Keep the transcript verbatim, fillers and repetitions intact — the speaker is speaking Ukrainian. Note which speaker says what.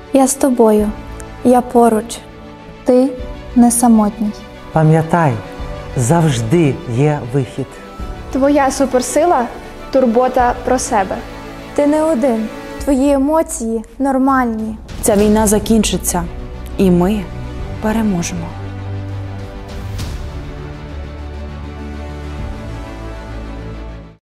Speaker 1: Я з тобою, я поруч. Ти не самотній.
Speaker 2: Пам'ятай, завжди є вихід.
Speaker 3: Твоя суперсила – турбота про себе.
Speaker 1: Ти не один. Твої емоції нормальні.
Speaker 4: Ця війна закінчиться, і ми переможемо.